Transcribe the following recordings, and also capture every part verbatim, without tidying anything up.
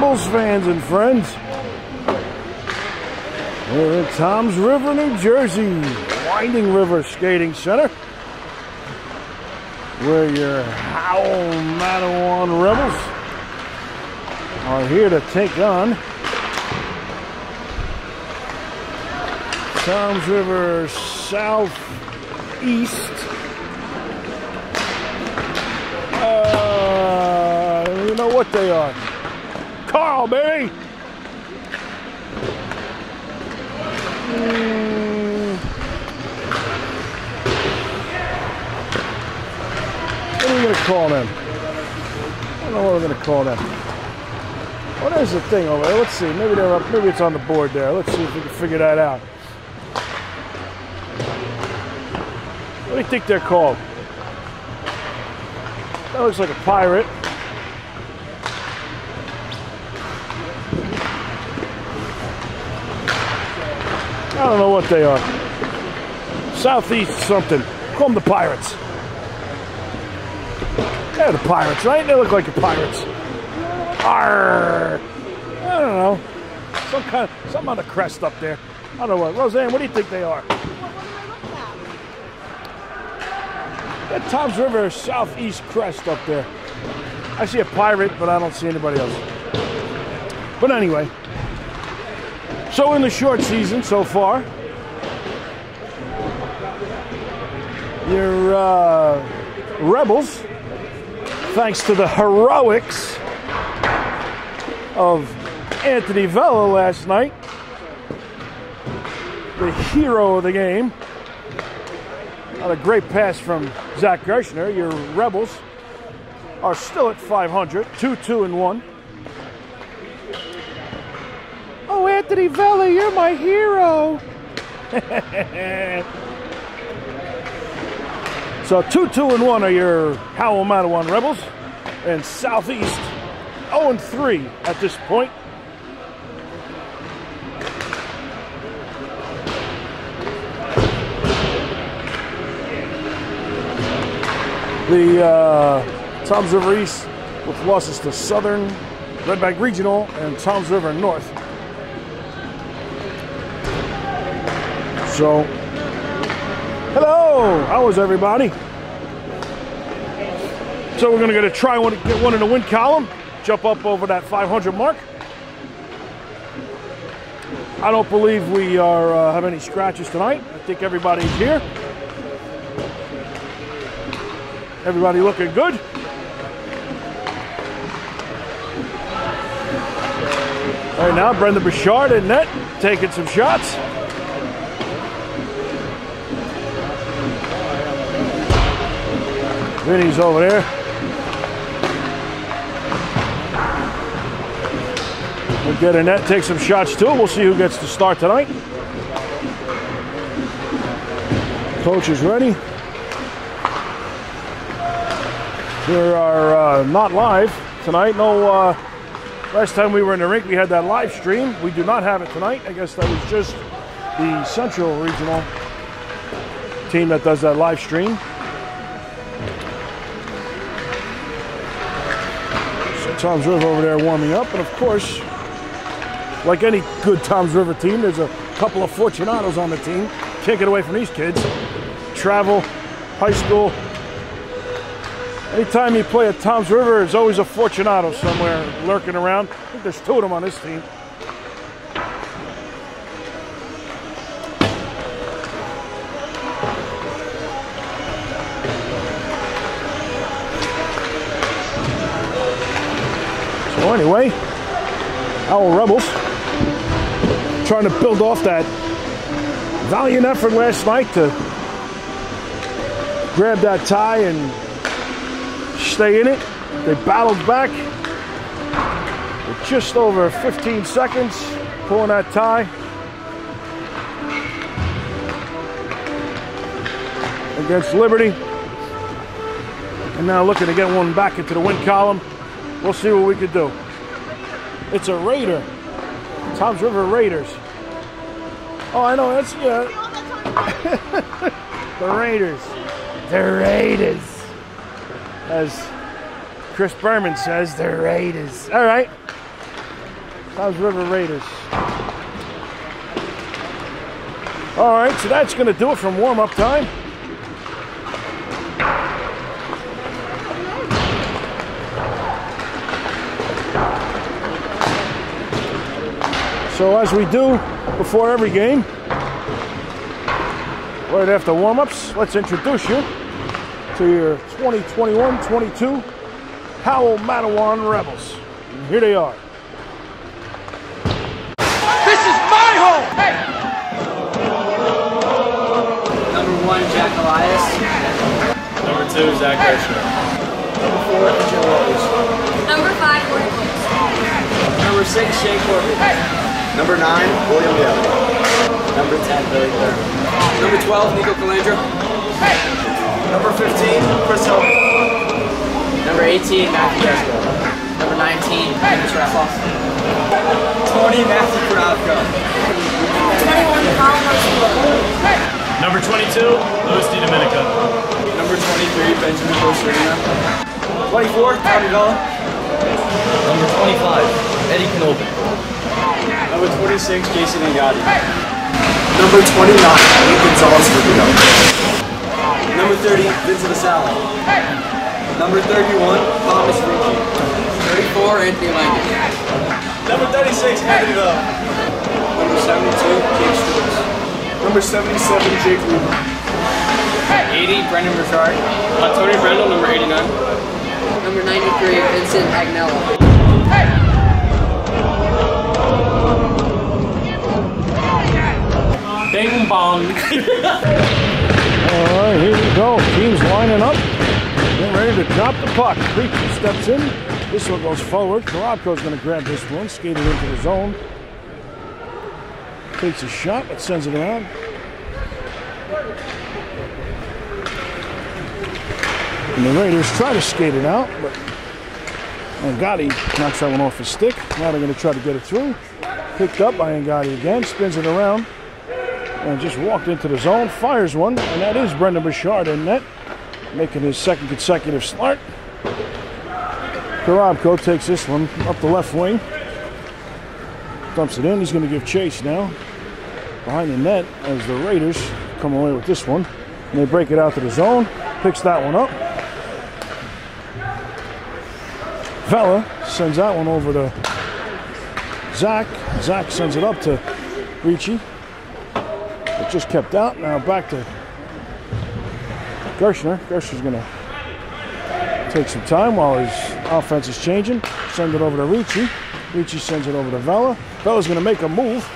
Rebels fans and friends. We're in Toms River, New Jersey, Winding River Skating Center, where your Howell Madawan Rebels are here to take on Toms River Southeast. Uh, you know what they are. Carl, baby! Mm. What are we going to call them? I don't know what we're going to call them. Well, there's the thing over there. Let's see. Maybe they're up. Maybe it's on the board there. Let's see if we can figure that out. What do you think they're called? That looks like a pirate. I don't know what they are. Southeast something. Call them the Pirates. They're the Pirates, right? They look like the Pirates. Arrgh. I don't know. Some kind of, something on the crest up there. I don't know what. Roseanne, what do you think they are? That Toms River Southeast crest up there. I see a pirate, but I don't see anybody else. But anyway. So in the short season so far, your uh, Rebels, thanks to the heroics of Anthony Vella last night, the hero of the game, on a great pass from Zach Gershner, your Rebels are still at five hundred, two, two, and one. Oh, Anthony Vella, you're my hero. So two, two, and one are your Howell Madawan Rebels, and Southeast oh and three at this point. The uh, Toms River East with losses to Southern, Red Bank Regional, and Toms River North. So, hello, how is everybody? So we're gonna get a try one, get one in the win column, jump up over that five hundred mark. I don't believe we are uh, have any scratches tonight. I think everybody's here. Everybody looking good. Right now, Brendan Bouchard in net, taking some shots. Vinny's over there. We'll get a net, take some shots too. We'll see who gets to start tonight. Coach is ready. We are uh, not live tonight. No, uh, last time we were in the rink, we had that live stream. We do not have it tonight. I guess that was just the Central Regional team that does that live stream. So Toms River over there warming up. And of course, like any good Toms River team, there's a couple of Fortunatos on the team. Can't get away from these kids. Travel, high school. Anytime you play at Toms River, there's always a Fortunato somewhere lurking around. I think there's two of them on this team. So anyway, our Rebels trying to build off that valiant effort last night to grab that tie and stay in it. They battled back with just over fifteen seconds, pulling that tie. Against Liberty. And now looking to get one back into the win column. We'll see what we can do. It's a Raider. Toms River Raiders. Oh, I know, that's, yeah. The Raiders. The Raiders. As Chris Berman says, the Raiders. All right. How's River Raiders? All right, so that's going to do it from warm-up time. So as we do before every game, right after warm-ups, let's introduce you to your twenty twenty-one twenty-two Howell Matawan Rebels. And here they are. This is my home! Hey! Number one, Jack Elias. Number two, Zach Gershner. Number four, Joe Rose. Number five, Gordon Williams. Number six, Shea Corbett. Hey. Number nine, William Yale. Number ten, Billy Thurman. Number twelve, Nico Calandra. Hey. Number fifteen, Chris Hillman. Number eighteen, Matthew Desco. Number nineteen, Dennis Raffles. twenty, Matthew Kronowko. twenty-one, Colin Rossi. Hey. Number twenty-two, Louis DiDomenico. Number twenty-three, Benjamin Costerina. twenty-four, Tommy Vella. Number twenty-five, Eddie Knoble. Number twenty-six, Jason Angadi. Hey. Number twenty-nine, Luke Gonzalez-Rubio. Number thirty, Vincent Asala. Hey. Number thirty-one, Thomas Ricci. thirty-four, Anthony Langen. Number thirty-six, Anthony Love. Number seventy-two, Jake Stewart. Number seventy-seven, Jake Weaver. eighty, Brendan Burchard. Uh, Tony Brendel, number eighty-nine. Number ninety-three, Vincent Agnello. Hey. Bing bong. All right, here we go. Teams lining up. Getting ready to drop the puck. Creepy steps in. This one goes forward. Korobko's going to grab this one, skate it into the zone. Takes a shot, but sends it around. And the Raiders try to skate it out, but Angadi knocks that one off his stick. Now they're going to try to get it through. Picked up by Angadi again, spins it around, and just walked into the zone, fires one, and that is Brendan Burchard in net, making his second consecutive start. Korobko takes this one up the left wing, dumps it in. He's going to give chase now behind the net as the Raiders come away with this one. And they break it out to the zone, picks that one up. Vela sends that one over to Zach. Zach sends it up to Ricci. It just kept out. Now back to Gershner. Gershner's going to take some time while his offense is changing. Send it over to Ricci. Ricci sends it over to Vela. Vela's going to make a move.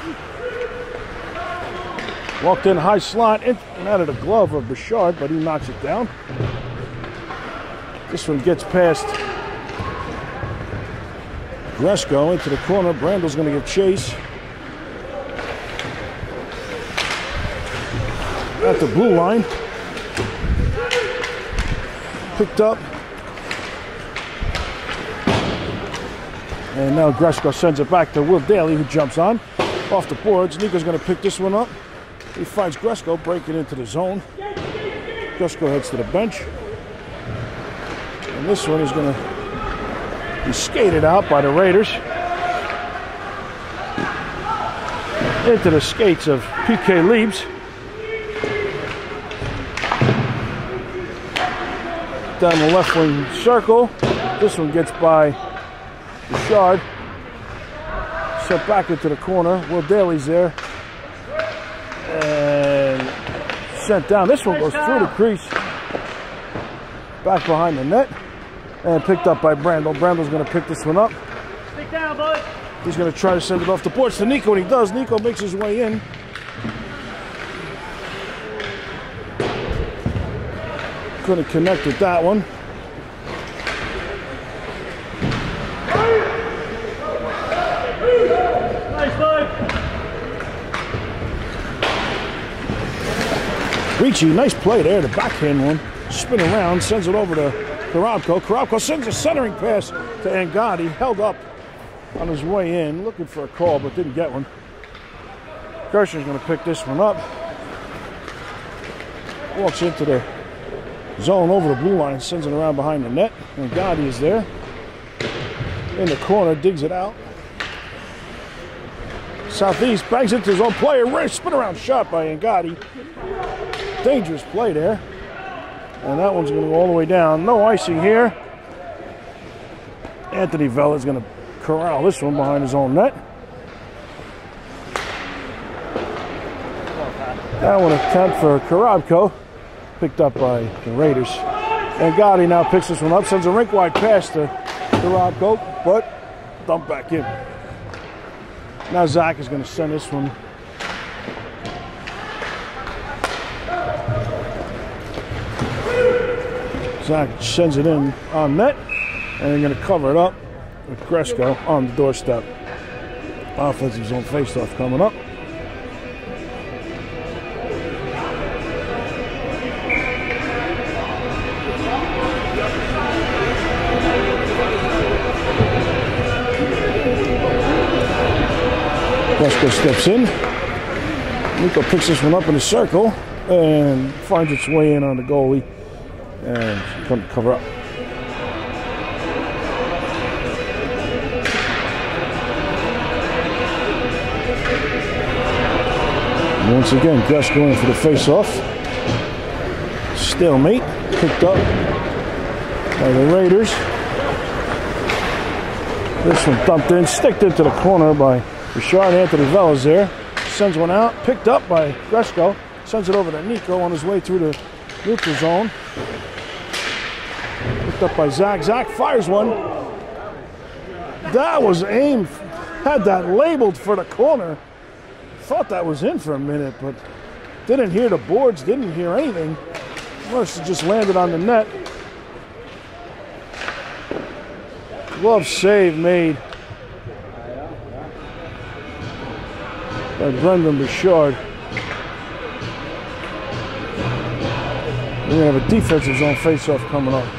Walked in high slot in and out of the glove of Burchard, but he knocks it down. This one gets past Gresko into the corner. Brandel's going to give chase. At the blue line. Picked up. And now Gresko sends it back to Will Daly, who jumps on. Off the boards. Nico's going to pick this one up. He finds Gresko breaking into the zone. Gresko heads to the bench. And this one is going to be skated out by the Raiders. Into the skates of P K Liebs. Down the left wing circle. This one gets by Burchard. Set back into the corner. Will Daly's there. And sent down. This one goes through the crease. Back behind the net. And picked up by Brandel. Brandel's going to pick this one up. Stick down, bud. He's going to try to send it off the boards to Nico, and he does. Nico makes his way in. Couldn't connect with that one. Nice, bud. Ricci, nice play there. The backhand one. Spin around, sends it over to Korobko. Korobko sends a centering pass to Angadi. Held up on his way in, looking for a call, but didn't get one. Gershner's going to pick this one up. Walks into the zone over the blue line, sends it around behind the net. Angadi is there. In the corner, digs it out. Southeast bangs into his own player. Rich spin around shot by Angotti. Dangerous play there. And that one's going to go all the way down. No icing here. Anthony Vella's going to corral this one behind his own net. That one attempt for Karabko. Picked up by the Raiders. Angotti now picks this one up. Sends a rink-wide pass to Karabko, but dumped back in. Now Zach is going to send this one. Zach sends it in on net, and they're going to cover it up with Gresko on the doorstep. Offensive zone faceoff coming up. Gresko steps in. Nico picks this one up in a circle and finds its way in on the goalie and couldn't cover up. And once again, Gresko in for the face-off. Stalemate picked up by the Raiders. This one thumped in, sticked into the corner by Richard. Anthony Vella's there. Sends one out, picked up by Gresko. Sends it over to Nico on his way through the neutral zone. Picked up by Zach. Zach fires one. That was aimed. Had that labeled for the corner. Thought that was in for a minute, but didn't hear the boards, didn't hear anything. Must have just landed on the net. Glove save made by Brendan Bouchard. We're going to have a defensive zone face-off coming up.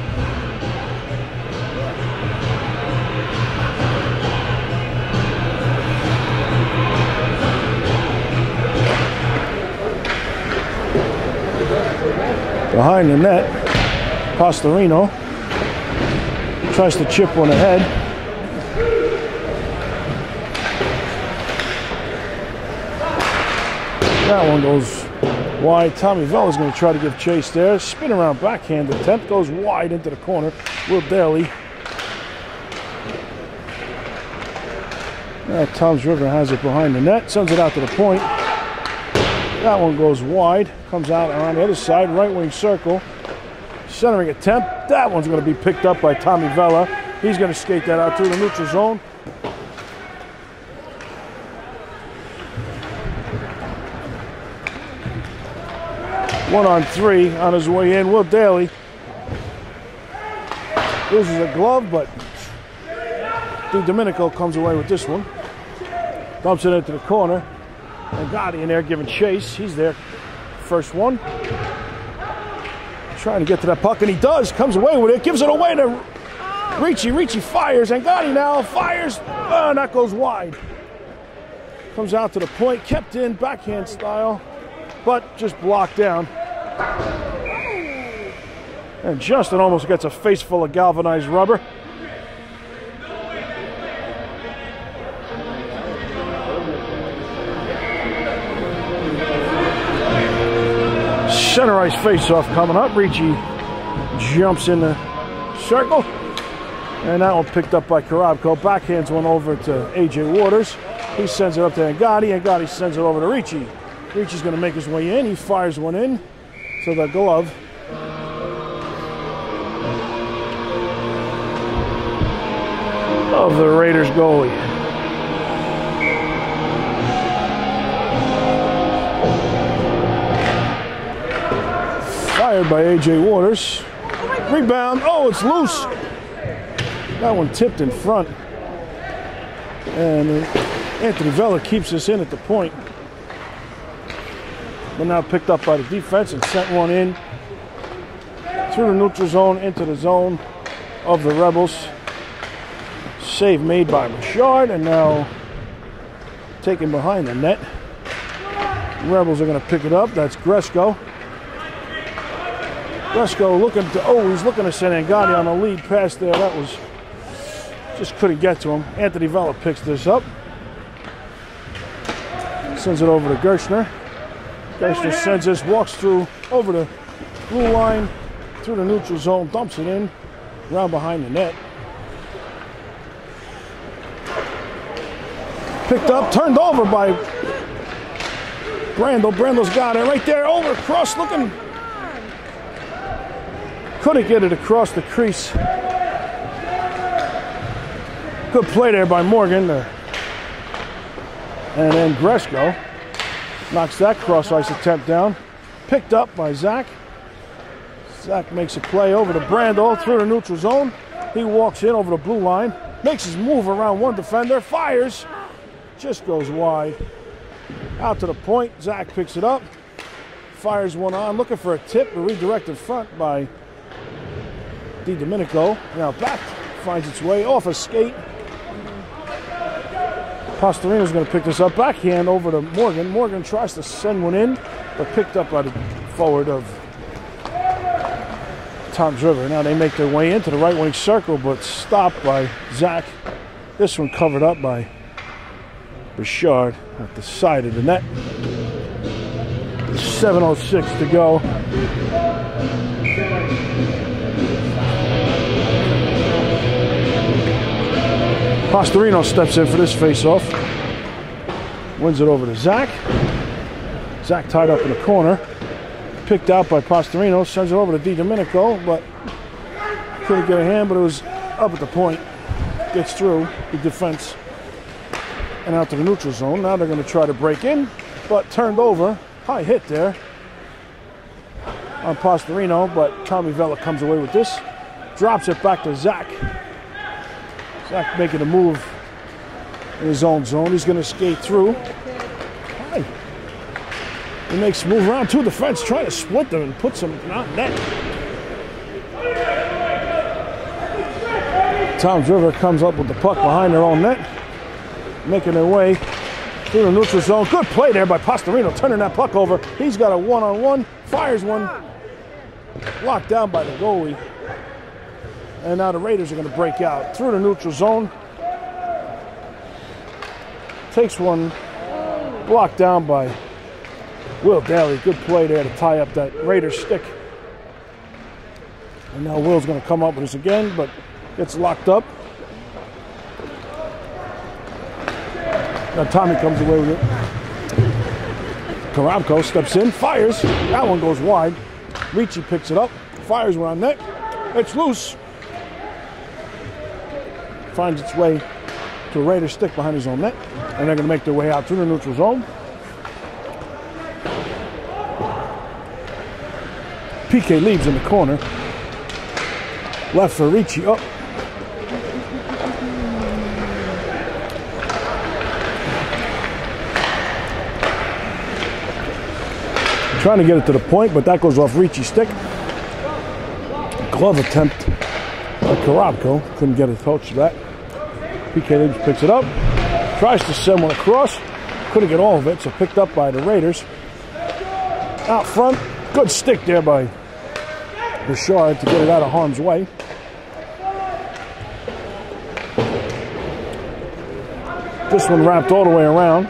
Behind the net, Pastorino tries to chip one ahead. That one goes wide. Tommy Vella's going to try to give chase there. Spin around backhand attempt goes wide into the corner. Will Daly. Now Tom's River has it behind the net. Sends it out to the point. That one goes wide. Comes out around the other side. Right wing circle. Centering attempt. That one's going to be picked up by Tommy Vella. He's going to skate that out through the neutral zone. One on three on his way in. Will Daly loses a glove, but DiDomenico comes away with this one. Dumps it into the corner. And Gotti in there giving chase. He's there. First one. Trying to get to that puck, and he does. Comes away with it. Gives it away to Ricci. Ricci fires, and Gotti now fires. Oh, and that goes wide. Comes out to the point. Kept in backhand style, but just blocked down. And Justin almost gets a face full of galvanized rubber. Center ice face-off coming up. Ricci jumps in the circle. And that one picked up by Karabko. Backhands one over to A J Waters. He sends it up to Angotti. Angotti sends it over to Ricci. Ricci's going to make his way in. He fires one in to the glove. Of the Raiders goalie. Fired by A J Waters. Rebound. Oh, it's loose. That one tipped in front. And Anthony Vella keeps this in at the point. But now picked up by the defense and sent one in through the neutral zone into the zone of the Rebels. Save made by Richard, and now taken behind the net. The Rebels are going to pick it up. That's Gresko. Gresko looking to, oh, he's looking to send Angotti on a lead pass there. That was, just couldn't get to him. Anthony Vella picks this up. Sends it over to Gershner. Gershner sends this, walks through, over the blue line, through the neutral zone, dumps it in, around behind the net. Picked up, turned over by Brandel. Brandel's got it right there, over, cross looking. Couldn't get it across the crease. Good play there by Morgan. And then Gresko knocks that cross ice attempt down. Picked up by Zach. Zach makes a play over to Brandel through the neutral zone. He walks in over the blue line, makes his move around one defender, fires, just goes wide. Out to the point, Zach picks it up, fires one on, looking for a tip, a redirected front by DiDomenico. Now back, finds its way off a skate. Pastorino's going to pick this up, backhand over to Morgan. Morgan tries to send one in, but picked up by the forward of Toms River. Now they make their way into the right wing circle, but stopped by Zach. This one covered up by Bouchard at the side of the net. seven oh six to go. Pastorino steps in for this face-off. Wins it over to Zach. Zach tied up in the corner. Picked out by Pastorino. Sends it over to DiDomenico, but couldn't get a hand, but it was up at the point. Gets through the defense and out to the neutral zone. Now they're going to try to break in, but turned over. High hit there on Pastorino, but Tommy Vella comes away with this. Drops it back to Zach. Zach making a move in his own zone. He's going to skate through. Hi. He makes a move around two defense, trying to split them and put some not net. Toms River comes up with the puck behind their own net, making their way through the neutral zone. Good play there by Pastorino, turning that puck over. He's got a one-on-one, fires one, locked down by the goalie. And now the Raiders are going to break out through the neutral zone. Takes one, blocked down by Will Daly. Good play there to tie up that Raiders stick. And now Will's going to come up with this again, but gets locked up. Now Tommy comes away with it. Karabko steps in, fires. That one goes wide. Ricci picks it up, fires one on net. It's loose. Finds its way to a Raider stick behind his own net. And they're going to make their way out through the neutral zone. P K leaves in the corner. Left for Ricci. Up. Trying to get it to the point, but that goes off Ricci's stick. Glove attempt by Karabko. Couldn't get a touch to that. P K Leaves picks it up. Tries to send one across. Couldn't get all of it, so picked up by the Raiders. Out front. Good stick there by Bouchard to get it out of harm's way. This one wrapped all the way around.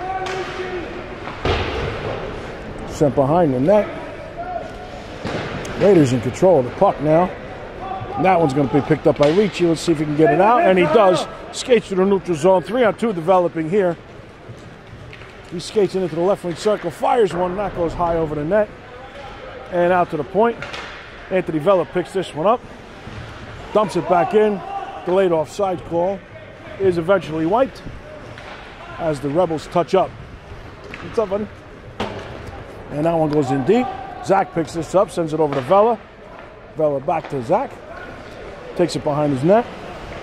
Sent behind the net. Raiders in control of the puck now. And that one's going to be picked up by Ricci. Let's see if he can get it out. And he does. Skates to the neutral zone. Three on two developing here. He skates into the left wing circle. Fires one. That goes high over the net. And out to the point. Anthony Vella picks this one up. Dumps it back in. Delayed offside call is eventually wiped as the Rebels touch up. What's up, buddy? And that one goes in deep. Zach picks this up, sends it over to Vella. Vella back to Zach. Takes it behind his net.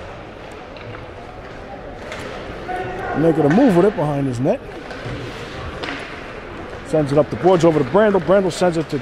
Making a move with it behind his net. Sends it up the boards over to Brandel. Brandel sends it to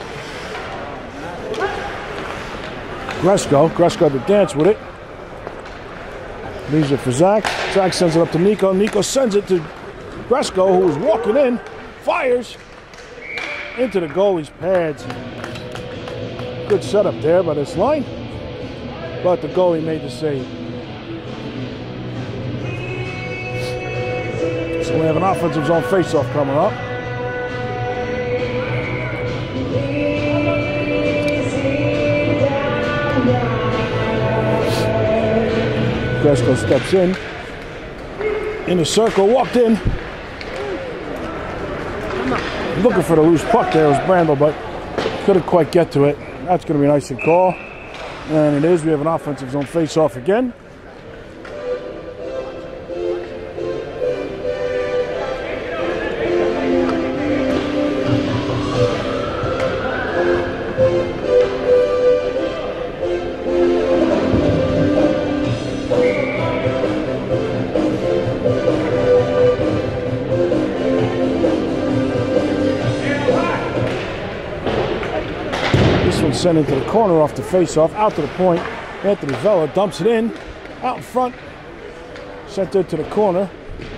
Gresko. Gresko to dance with it. Leaves it for Zach. Zach sends it up to Nico. Nico sends it to Gresko, who is walking in. Fires into the goalie's pads. Good setup there by this line. But the goalie made the save. So we have an offensive zone faceoff coming up. Gresko steps in. In the circle, walked in. Looking for the loose puck there was Brandel, but couldn't quite get to it. That's going to be nice and call. And it is. We have an offensive zone face-off again. Sent into the corner off the face-off, out to the point. Anthony Vella dumps it in, out in front, sent it to the corner.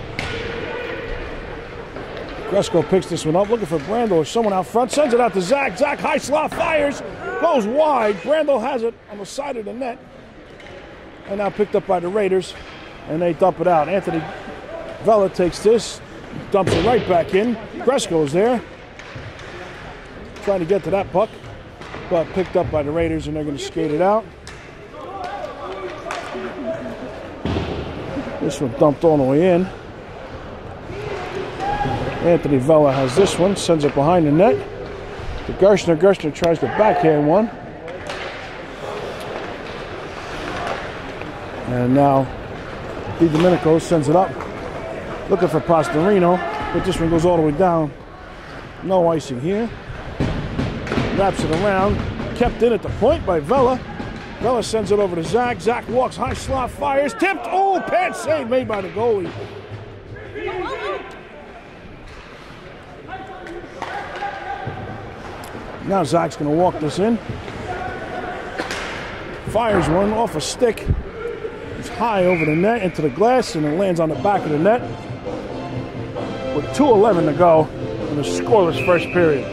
Gresko picks this one up, looking for Brandel or someone out front, sends it out to Zach. Zach high slot fires, goes wide. Brandel has it on the side of the net, and now picked up by the Raiders, and they dump it out. Anthony Vella takes this, dumps it right back in. Gresko's there, trying to get to that puck, but picked up by the Raiders, and they're going to skate it out. This one dumped all the way in. Anthony Vella has this one, sends it behind the net to Gershner. Gershner tries to backhand one. And now Di Domenico sends it up, looking for Pastorino, but this one goes all the way down. No icing here. Wraps it around, kept in at the point by Vella. Vella sends it over to Zach. Zach walks, high slot, fires, tipped. Oh, pad save made by the goalie. Now Zach's going to walk this in. Fires one off a stick. It's high over the net into the glass, and it lands on the back of the net. With two eleven to go in the scoreless first period.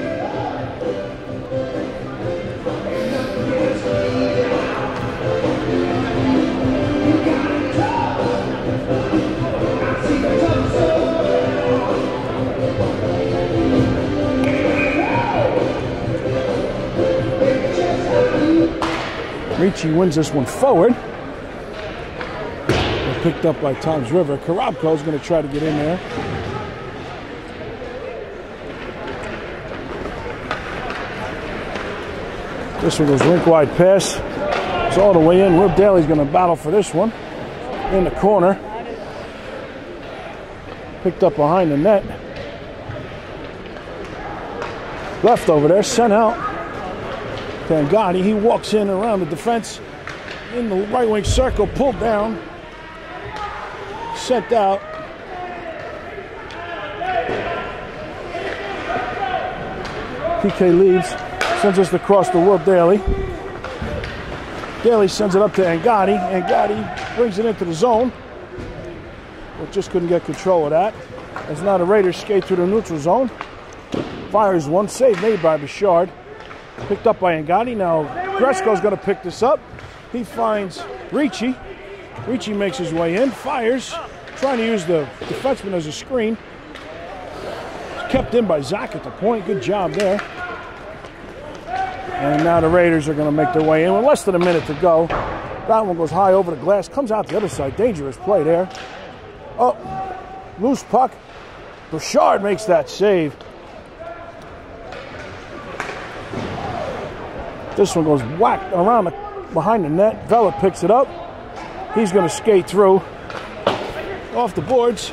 Ricci wins this one forward. They're picked up by Toms River. Karabko is going to try to get in there. This one goes rink-wide pass. It's all the way in. Will Daly's going to battle for this one. In the corner. Picked up behind the net. Left over there, sent out. Pangani, he walks in around the defense in the right wing circle, pulled down, sent out. P K leaves, sends us across the Will Daly. Daly sends it up to Angadi. Angadi brings it into the zone, but just couldn't get control of that. As now the Raiders skate through the neutral zone. Fires one, save made by Bouchard. Picked up by Angadi. Now Gresko's going to pick this up. He finds Ricci. Ricci makes his way in, fires, trying to use the defenseman as a screen. Kept in by Zach at the point. Good job there. And now the Raiders are going to make their way in with less than a minute to go. That one goes high over the glass, comes out the other side. Dangerous play there. Oh, loose puck. Bouchard makes that save. This one goes whacked around the, behind the net. Vella picks it up. He's going to skate through. Off the boards.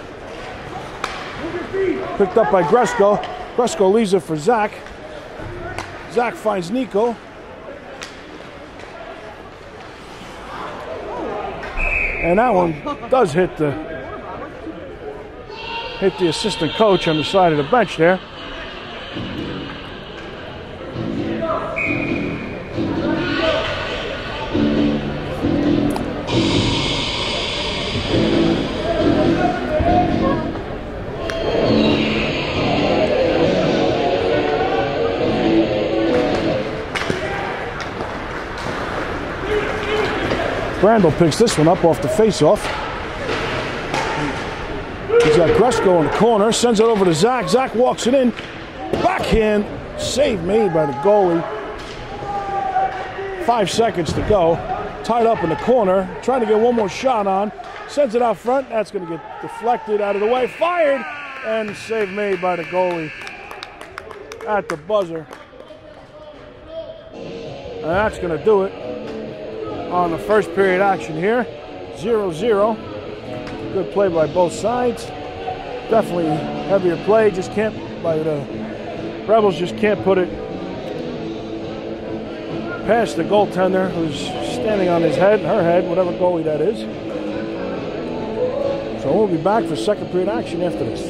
Picked up by Gresko. Gresko leaves it for Zach. Zach finds Nico. And that one does hit the hit the assistant coach on the side of the bench there. Brandel picks this one up off the face-off. He's got Gresko in the corner, sends it over to Zach. Zach walks it in. Backhand save made by the goalie. Five seconds to go. Tied up in the corner, trying to get one more shot on. Sends it out front. That's going to get deflected out of the way. Fired, and save made by the goalie at the buzzer. And that's going to do it on the first period action here. zero zero. Good play by both sides. Definitely heavier play. Just can't, by the Rebels just can't put it past the goaltender who's standing on his head, her head, whatever goalie that is. So we'll be back for second period action after this.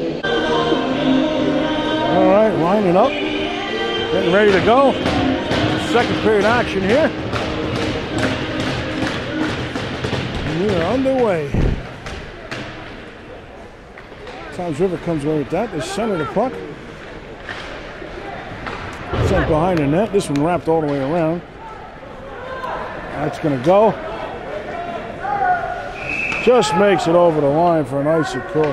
All right, lining up. Getting ready to go. Second period action here. And we are underway. Toms River comes away with that. They center the puck. Sent behind the net. This one wrapped all the way around. That's going to go. Just makes it over the line for an icy call.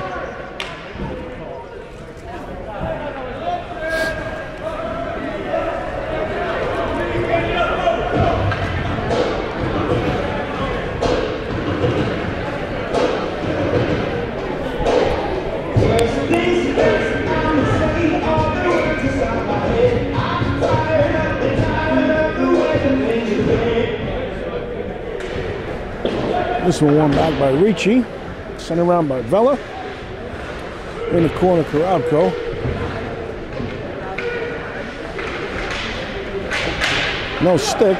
This one won back by Ricci. Sent around by Vela. In the corner, Karabko. No stick.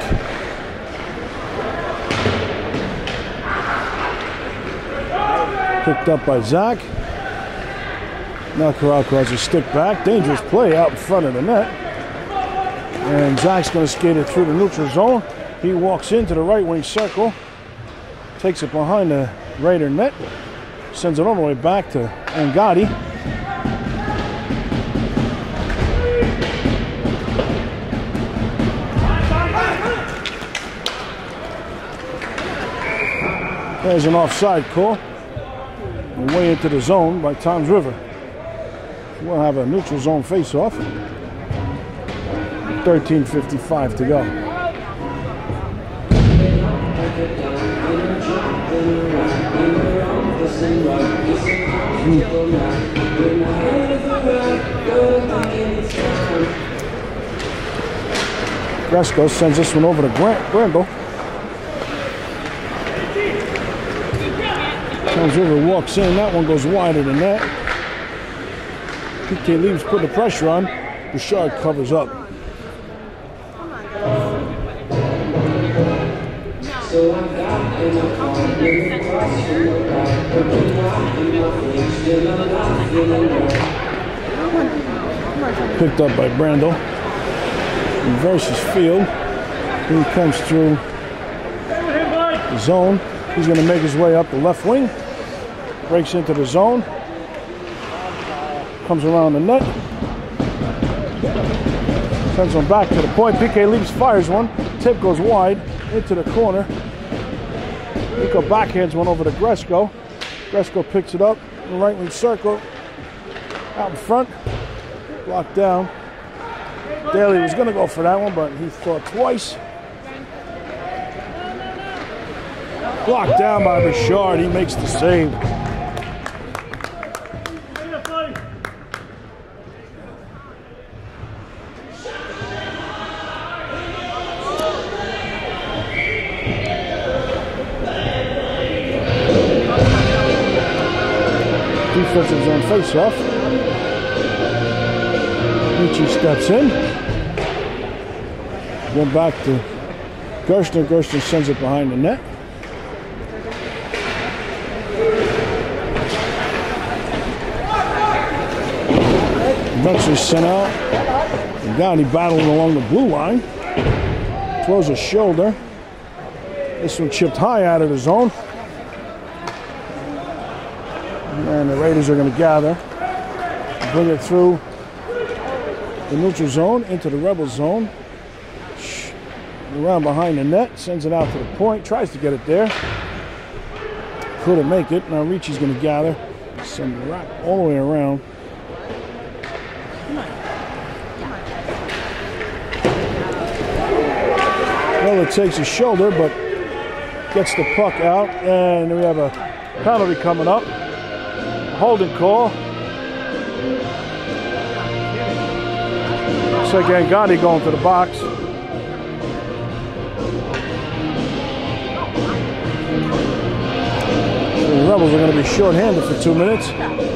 Picked up by Zach. Now Karabko has a stick back. Dangerous play out in front of the net. And Zach's going to skate it through the neutral zone. He walks into the right wing circle. Takes it behind the Raider net. Sends it all the way back to Angotti. There's an offside call. Way into the zone by Toms River. We'll have a neutral zone face-off. thirteen fifty-five to go. Gresko sends this one over to Grant Brandel. Toms River walks in. That one goes wider than that. P K leaves, put the pressure on. Bouchard covers up. Picked up by Brandel. Reverses field. He comes through the zone. He's going to make his way up the left wing. Breaks into the zone. Comes around the net. Sends one back to the point. P K leaves, fires one. Tip goes wide into the corner. Nico backhands one over to Gresko. Gresko picks it up in the right wing circle. Out in front. Blocked down. Daly was going to go for that one, but he thought twice. Blocked down by Bouchard. He makes the save. Defensive zone face-off. Ricci steps in. Going back to Gerstner. Gerstner sends it behind the net. Eventually sent out. Angotti battling along the blue line. Throws a shoulder. This one chipped high out of the zone. And the Raiders are going to gather. Bring it through the neutral zone into the Rebel zone. Around behind the net. Sends it out to the point. Tries to get it there. Couldn't make it. Now Ricci's going to gather. Send the rack all the way around. Well, it takes his shoulder, but gets the puck out, and we have a penalty coming up. Holding call. Looks like Angotti going to the box. The Rebels are going to be short-handed for two minutes.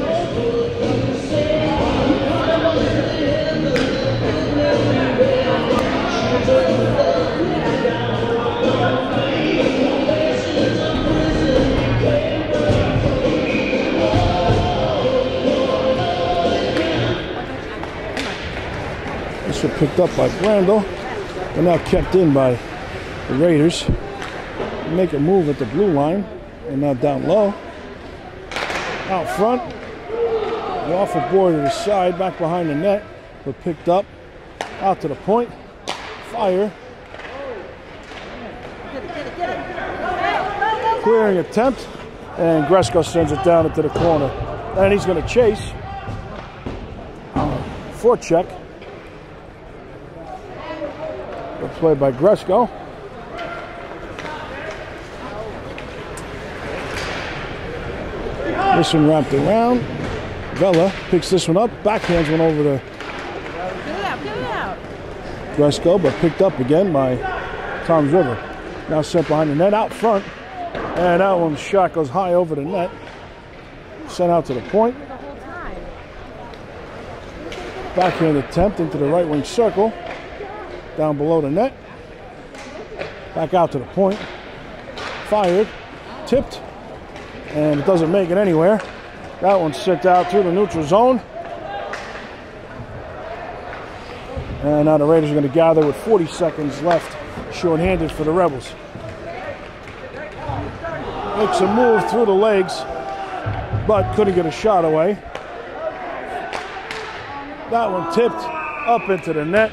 This was picked up by Brando, and now kept in by the Raiders. They make a move at the blue line, and now down low. Out front, off the board to the side, back behind the net, but picked up, out to the point, fire. Clearing attempt, and Gresko sends it down into the corner. And he's going to chase. Uh, forecheck. Good play by Gresko. This one wrapped around. Vela picks this one up, backhands one over to Gresko, but picked up again by Toms River. Now sent behind the net, out front, and that one's shot goes high over the net. Sent out to the point. Backhand attempt into the right wing circle, down below the net. Back out to the point. Fired, tipped, and it doesn't make it anywhere. That one's sent out through the neutral zone. And now the Raiders are going to gather with forty seconds left, short-handed for the Rebels. Makes a move through the legs, but couldn't get a shot away. That one tipped up into the net.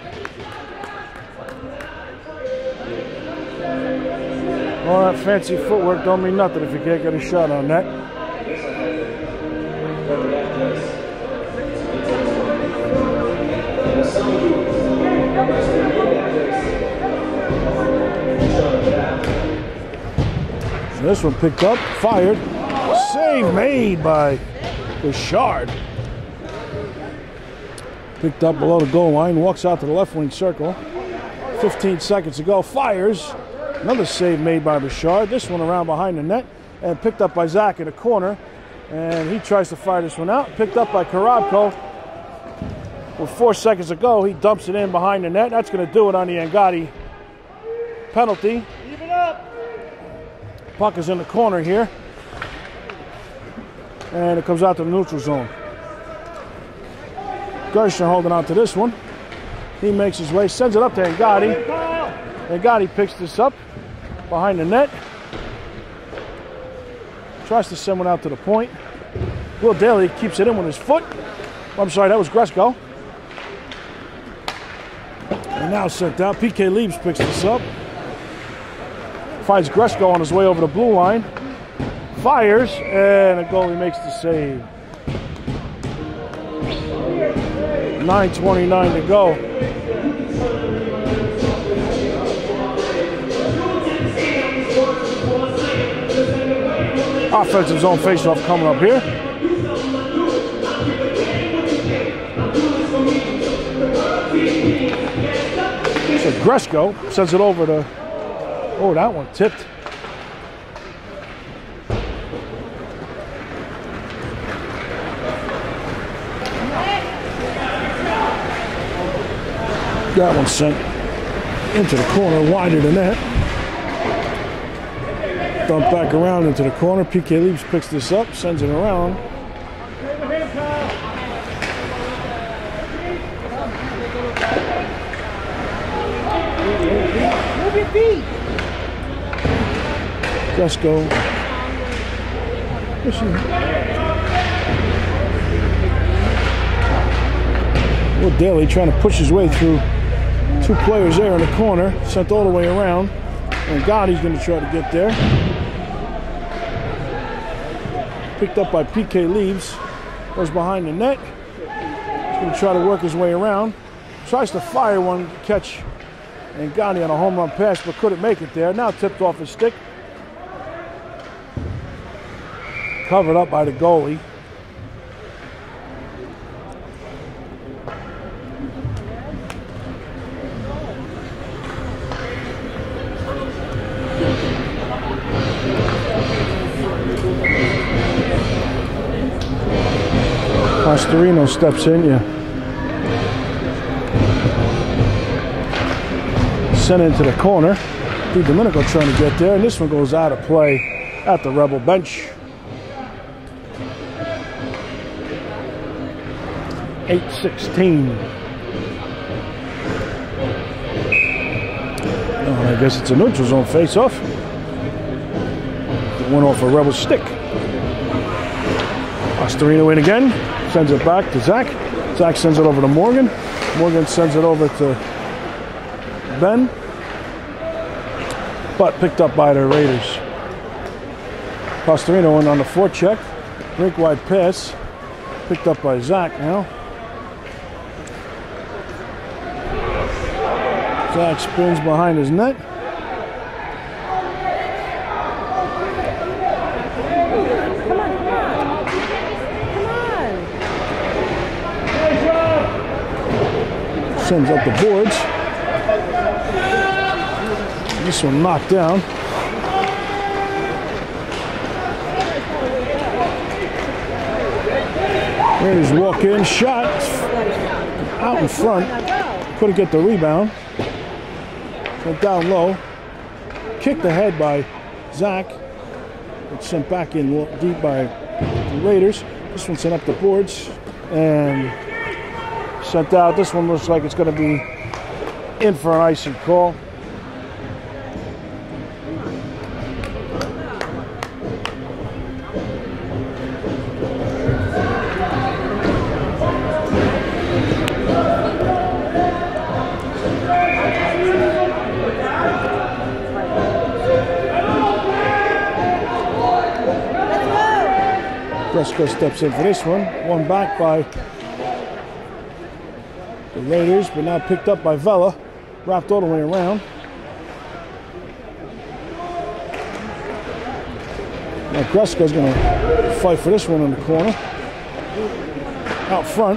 All that fancy footwork don't mean nothing if you can't get a shot on that. This one picked up, fired, save made by Bouchard. Picked up below the goal line, walks out to the left wing circle. fifteen seconds to go, fires. Another save made by Bouchard. This one around behind the net and picked up by Zach in the corner. And he tries to fire this one out. Picked up by Karabko. With four seconds to go, he dumps it in behind the net. That's going to do it on the Angotti penalty. Even up. Puck is in the corner here. And it comes out to the neutral zone. Gershner holding on to this one. He makes his way, sends it up to Angotti. Angotti picks this up behind the net. Tries to send one out to the point. Will Daly keeps it in with his foot. I'm sorry, that was Gresko. And now sent out. P K Leaves picks this up. Finds Gresko on his way over the blue line. Fires, and the goalie makes the save. nine twenty-nine to go. Offensive zone faceoff coming up here. So Gresko sends it over to, oh, that one tipped. That one sent into the corner, wider than that. Dumped back around into the corner. P K Leaves picks this up, sends it around. Move your feet. Gresko. Will Daly trying to push his way through two players there in the corner. Sent all the way around. And Gotti's going to try to get there. Picked up by P K Leaves. Goes behind the net. He's going to try to work his way around. Tries to fire one to catch Ngani on a home run pass, but couldn't make it there. Now tipped off his stick. Covered up by the goalie. Pastorino steps in, yeah. Sent into the corner. Di Domenico trying to get there, and this one goes out of play at the Rebel bench. eight sixteen. Oh, I guess it's a neutral zone face-off. It went off a Rebel stick. Pastorino in again. Sends it back to Zach. Zach sends it over to Morgan. Morgan sends it over to Ben. But picked up by the Raiders. Pastorino in on the forecheck. Rink wide pass. Picked up by Zach now. Zach spins behind his net. Sends up the boards. This one knocked down. Raiders walk in, shot out in front. Couldn't get the rebound. Went down low. Kicked ahead by Zach. It's sent back in deep by the Raiders. This one sent up the boards and sent out. This one looks like it's going to be in for an icing call. Bresco steps in for this one. One back by the Raiders, but now picked up by Vela. Wrapped all the way around. Now Bresco's going to fight for this one in the corner. Out front.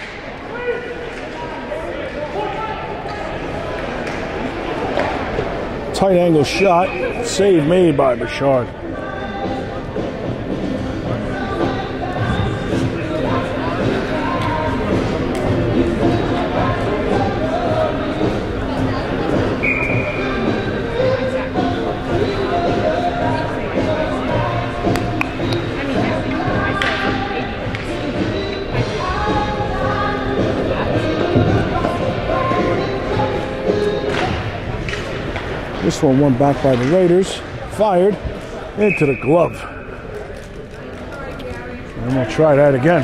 Tight angle shot. Save made by Bouchard. This one won back by the Raiders. Fired into the glove. And we'll try that again.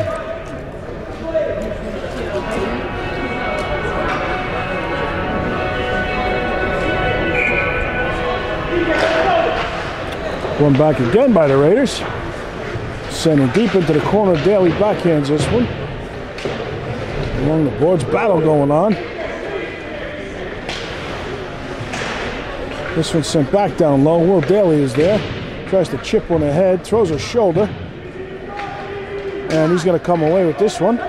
One back again by the Raiders. Sending deep into the corner. Daly backhands this one. Along the boards, battle going on. This one's sent back down low. Will Daly is there. Tries to chip one ahead. Throws a shoulder. And he's going to come away with this one.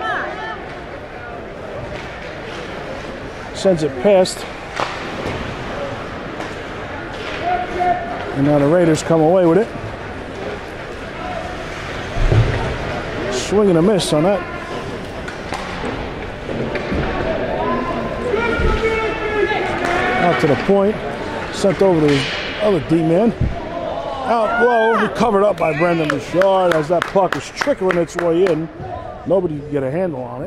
Sends it past. And now the Raiders come away with it. Swing and a miss on that. Out to the point. Sent over to his other D-man. Out low, covered up by Brendan Bouchard as that puck was trickling its way in. Nobody could get a handle on it.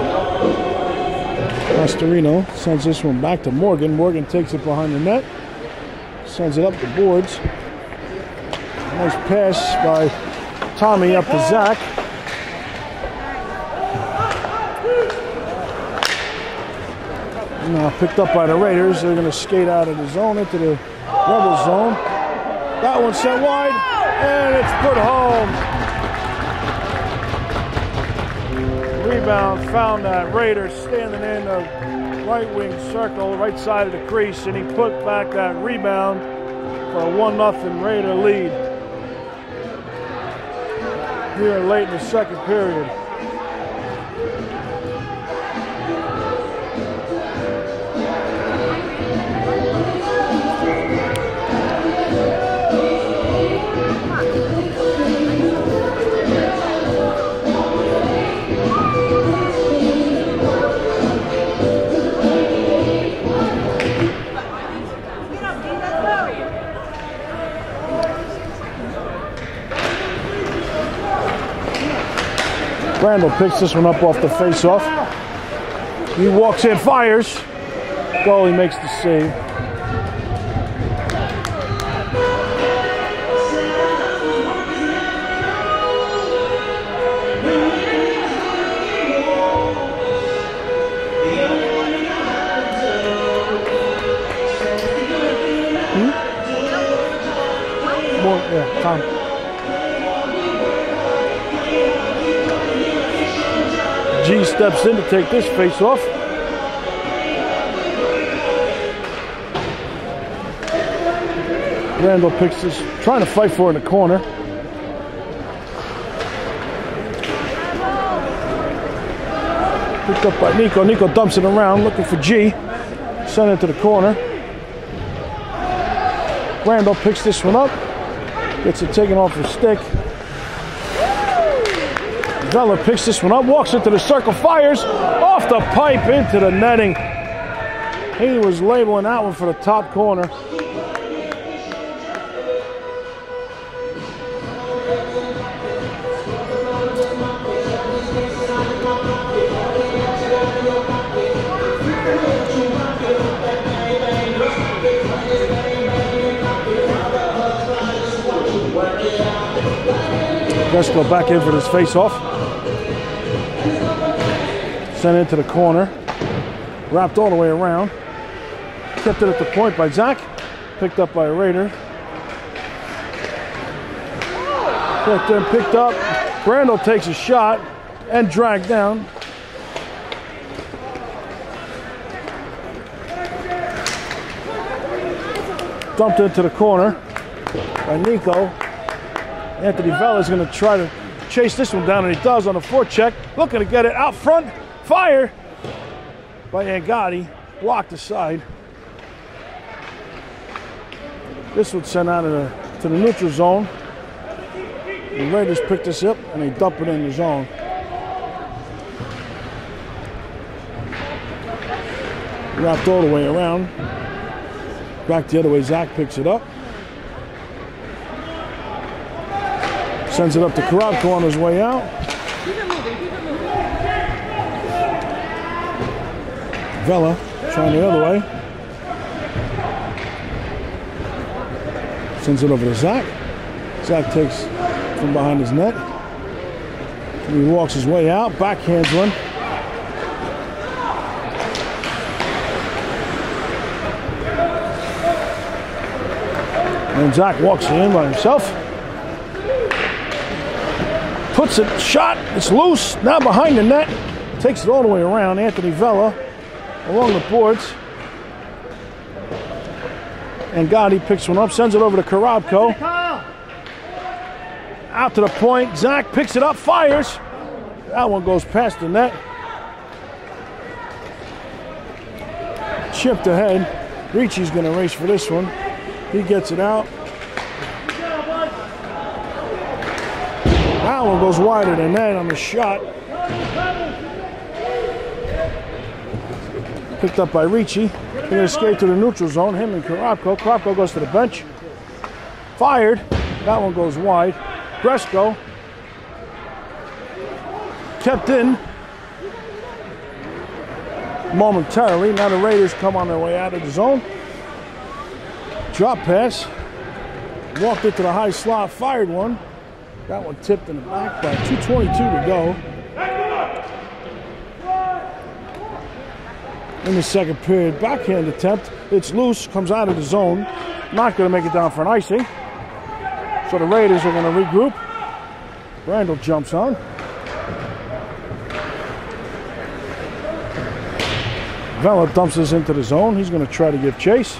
Pastorino sends this one back to Morgan. Morgan takes it behind the net. Sends it up the boards. Nice pass by Tommy up to Zach. Now picked up by the Raiders. They're going to skate out of the zone into the Rebel zone. That one sent wide, and it's put home. Rebound found that Raider standing in the right wing circle, right side of the crease, and he put back that rebound for a one nothing Raider lead here late in the second period. Randall picks this one up off the face-off. He walks in, fires. Goalie makes the save. Hmm? More, yeah, Tom. G steps in to take this face off. Randall picks this, trying to fight for it in the corner. Picked up by Nico. Nico dumps it around, looking for G. Sent it to the corner. Randall picks this one up. Gets it taken off the stick. Vela picks this one up, walks into the circle, fires off the pipe into the netting. He was labeling that one for the top corner. Bresco back in for this face-off. Sent into the corner, wrapped all the way around, kept it at the point by Zach, picked up by a Raider. Picked in, picked up, Randall takes a shot and dragged down. Dumped into the corner by Nico. Anthony Vela is going to try to chase this one down, and he does on the forecheck, looking to get it out front. Fire by Angotti, blocked aside. This would send out of the, to the neutral zone. The Raiders pick this up and they dump it in the zone. Wrapped all the way around. Back the other way, Zach picks it up. Sends it up to Korobko on his way out. Vela trying the other way. Sends it over to Zach. Zach takes from behind his net. And he walks his way out, backhands one. And Zach walks it in by himself. Puts it, shot, it's loose, now behind the net. Takes it all the way around. Anthony Vela along the boards. And Gotti picks one up, sends it over to Korobko. Out to the point, Zach picks it up, fires. That one goes past the net. Chipped ahead. Ricci's gonna race for this one. He gets it out. That one goes wider than that on the shot. Picked up by Ricci. They're going to skate to the neutral zone. Him and Korobko. Korobko goes to the bench. Fired. That one goes wide. Bresco. Kept in. Momentarily. Now the Raiders come on their way out of the zone. Drop pass. Walked into the high slot, fired one. That one tipped in the back by two twenty-two to go. In the second period, backhand attempt. It's loose, comes out of the zone. Not going to make it down for an icing. So the Raiders are going to regroup. Randall jumps on. Vela dumps this into the zone. He's going to try to give chase.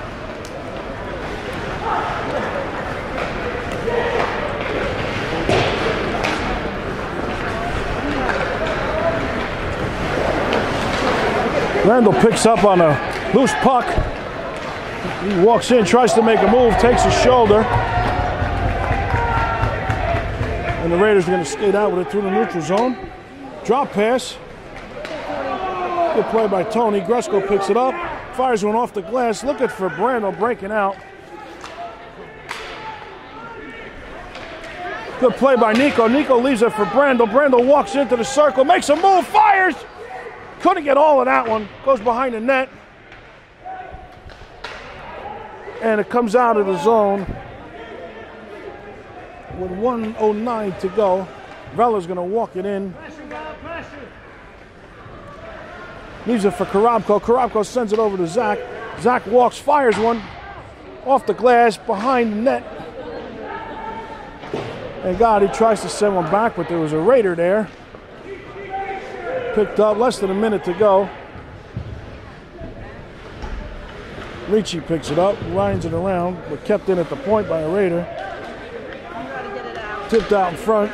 Randall picks up on a loose puck. He walks in, tries to make a move, takes his shoulder. And the Raiders are going to skate out with it through the neutral zone. Drop pass. Good play by Tony. Gresko picks it up, fires one off the glass, looking for Brandel breaking out. Good play by Nico. Nico leaves it for Brandel. Brandel walks into the circle, makes a move, fires! Couldn't get all of that one. Goes behind the net. And it comes out of the zone with one oh nine to go. Vela's going to walk it in. Leaves it for Korobko. Korobko sends it over to Zach. Zach walks, fires one off the glass behind the net. And God, he tries to send one back, but there was a Raider there. Picked up, less than a minute to go. Ricci picks it up, lines it around, but kept in at the point by a Raider. Tipped out in front.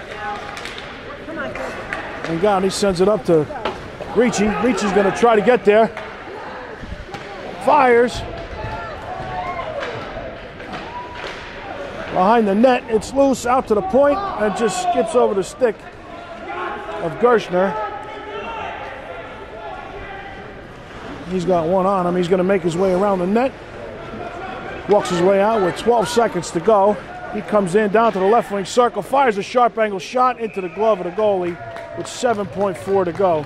And God, he sends it up to Ricci. Ricci's going to try to get there. Fires. Behind the net, it's loose, out to the point, and just skips over the stick of Gershner. He's got one on him. He's going to make his way around the net. Walks his way out with twelve seconds to go. He comes in down to the left wing circle, fires a sharp angle shot into the glove of the goalie with seven point four to go.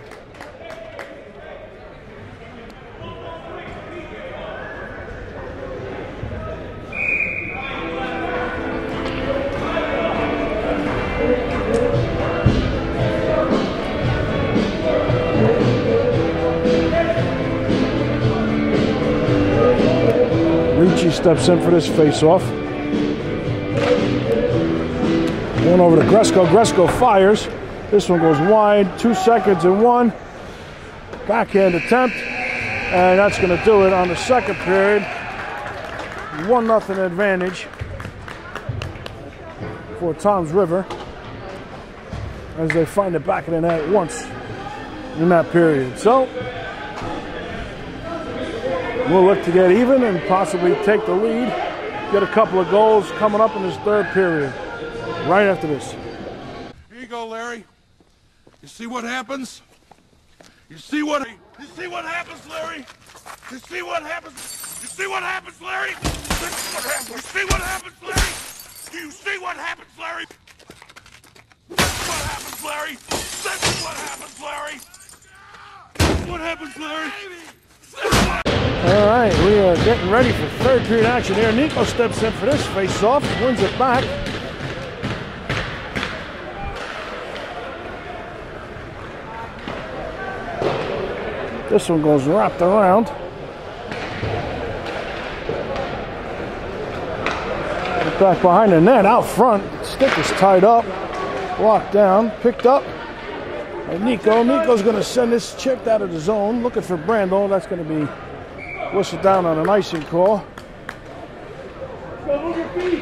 Ricci steps in for this face-off. One over to Gresko. Gresko fires. This one goes wide. Two seconds and one. Backhand attempt. And that's going to do it on the second period. One nothing advantage for Toms River as they find the back of the net once in that period. So we'll look to get even and possibly take the lead. Get a couple of goals coming up in this third period. Right after this. Here you go, Larry. You see what happens? You see what you see what happens, Larry? You see what happens? You see what happens, Larry? This is what happens. You see what happens, Larry? Do you see what happens, Larry? This is what happens, Larry. This is what happens, Larry. This is what happens, Larry. All right, we are getting ready for third period action here. Nico steps in for this face-off, wins it back. This one goes wrapped around. Back behind the net, out front. Stick is tied up, locked down, picked up. And Nico, Nico's going to send this chipped out of the zone, looking for Brandel. That's going to be whistled down on an icing call. Move your feet.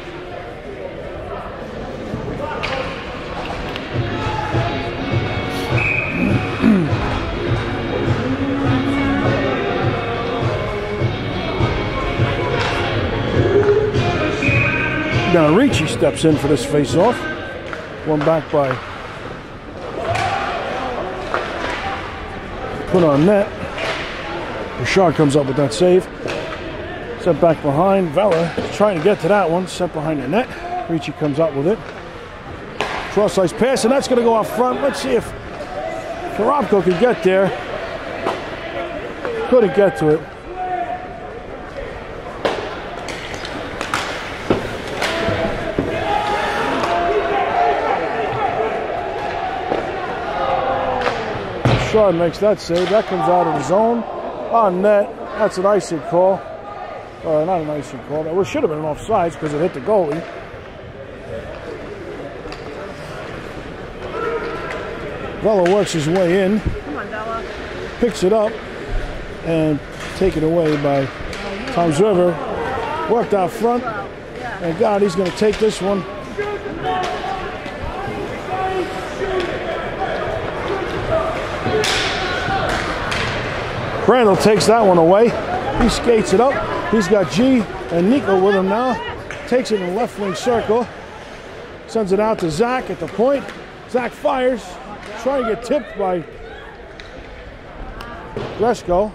Now Ricci steps in for this face-off. One back by put on net. Bouchard comes up with that save. Sent back behind. Vela trying to get to that one. Sent behind the net. Ricci comes up with it. Cross-ice pass, and that's going to go out front. Let's see if Korobko can get there. Couldn't get to it. Bouchard makes that save. That comes out of the zone. On net. That's an icing call. Uh, not an icing call. That should have been an offsides because it hit the goalie. Vela works his way in. Come on, Bella. Picks it up and taken away by Toms River. Worked out front. And God, he's going to take this one. Randall takes that one away. He skates it up. He's got G and Nico with him now. Takes it in the left wing circle. Sends it out to Zach at the point. Zach fires. Trying to get tipped by Gresko.